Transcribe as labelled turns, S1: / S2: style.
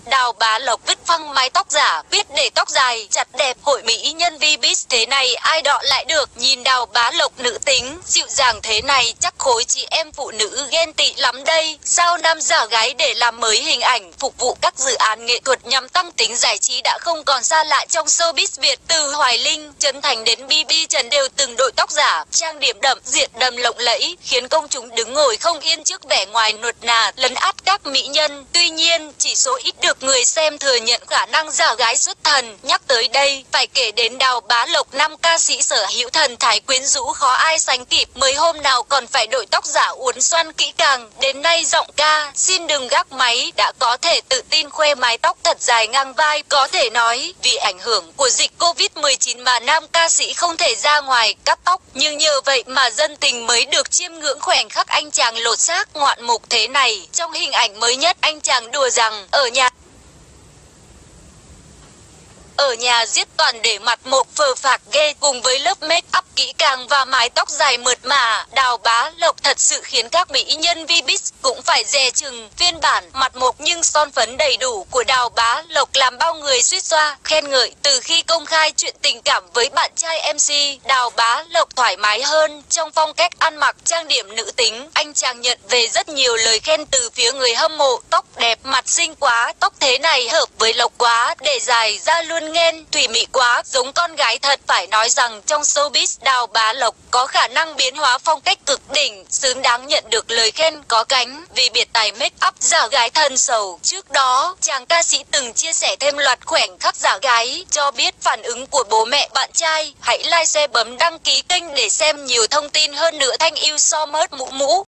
S1: Đào Bá Lộc vứt phăng mái tóc giả, biết để tóc dài, chặt đẹp. Hội mỹ nhân Vbiz thế này ai đọ lại được. Nhìn Đào Bá Lộc nữ tính, dịu dàng thế này chắc khối chị em phụ nữ ghen tị lắm đây. Sao nam giả gái để làm mới hình ảnh, phục vụ các dự án nghệ thuật nhằm tăng tính giải trí đã không còn xa lạ trong showbiz Việt. Từ Hoài Linh, Trấn Thành đến BB Trần đều từng đội tóc giả, trang điểm đậm, diện đầm lộng lẫy, khiến công chúng đứng ngồi không yên trước vẻ ngoài nuột nà, lấn át các mỹ nhân. Tuy nhiên, chỉ số ít được người xem thừa nhận khả năng giả gái xuất thần. Nhắc tới đây, phải kể đến Đào Bá Lộc, nam ca sĩ sở hữu thần thái quyến rũ khó ai sánh kịp. Mới hôm nào còn phải đội tóc giả uốn xoăn kỹ càng, đến nay giọng ca Xin Đừng Gác Máy đã có thể tự tin khoe mái tóc thật dài ngang vai. Có thể nói, vì ảnh hưởng của dịch Covid-19 mà nam ca sĩ không thể ra ngoài cắt tóc, nhưng nhờ vậy mà dân tình mới được chiêm ngưỡng khoảnh khắc anh chàng lột xác ngoạn mục thế này. Trong hình ảnh mới nhất, anh chàng đùa rằng ở nhà giết toàn để mặt một phờ phạc ghê, cùng với lớp make up kỹ càng và mái tóc dài mượt mà. Đào Bá Lộc thật sự khiến các mỹ nhân Vbiz cũng phải dè chừng. Phiên bản mặt mộc nhưng son phấn đầy đủ của Đào Bá Lộc làm bao người suýt xoa khen ngợi. Từ khi công khai chuyện tình cảm với bạn trai MC, Đào Bá Lộc thoải mái hơn trong phong cách ăn mặc trang điểm nữ tính. Anh chàng nhận về rất nhiều lời khen từ phía người hâm mộ. Tóc đẹp, mặt xinh quá, tóc thế này hợp với Lộc quá, để dài ra luôn nghen, thủy mị quá, giống con gái thật. Phải nói rằng trong showbiz, Đào Bá Lộc có khả năng biến hóa phong cách cực đỉnh, xứng đáng nhận được lời khen có cánh vì biệt tài make up giả gái thân sầu. Trước đó, chàng ca sĩ từng chia sẻ thêm loạt khoảnh khắc giả gái, cho biết phản ứng của bố mẹ bạn trai. Hãy like, share, bấm đăng ký kênh để xem nhiều thông tin hơn nữa. Thanh yêu so mớt mũ mũ.